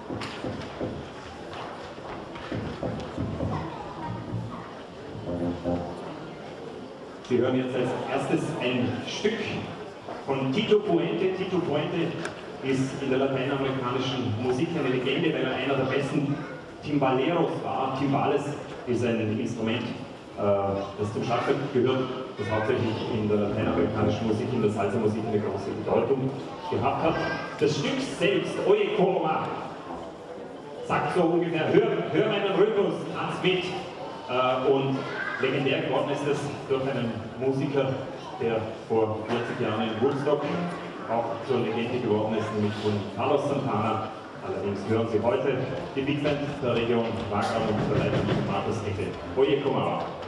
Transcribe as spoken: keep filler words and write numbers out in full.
Sie hören jetzt als erstes ein Stück von Tito Puente. Tito Puente ist in der lateinamerikanischen Musik eine Legende, weil er einer der besten Timbaleros war. Timbales ist ein Instrument, das zum Schlagzeug gehört, das hauptsächlich in der lateinamerikanischen Musik, in der Salsa-Musik eine große Bedeutung gehabt hat. Das Stück selbst, Oye como va, sagt so ungefähr, hör, hör meinen Rhythmus, tanz mit. Und legendär geworden ist es durch einen Musiker, der vor vierzig Jahren in Woodstock auch zur Legende geworden ist, nämlich von Carlos Santana. Allerdings hören Sie heute die Big Band der Region Wagram und der Leitung Markus Ecke. Oye como va.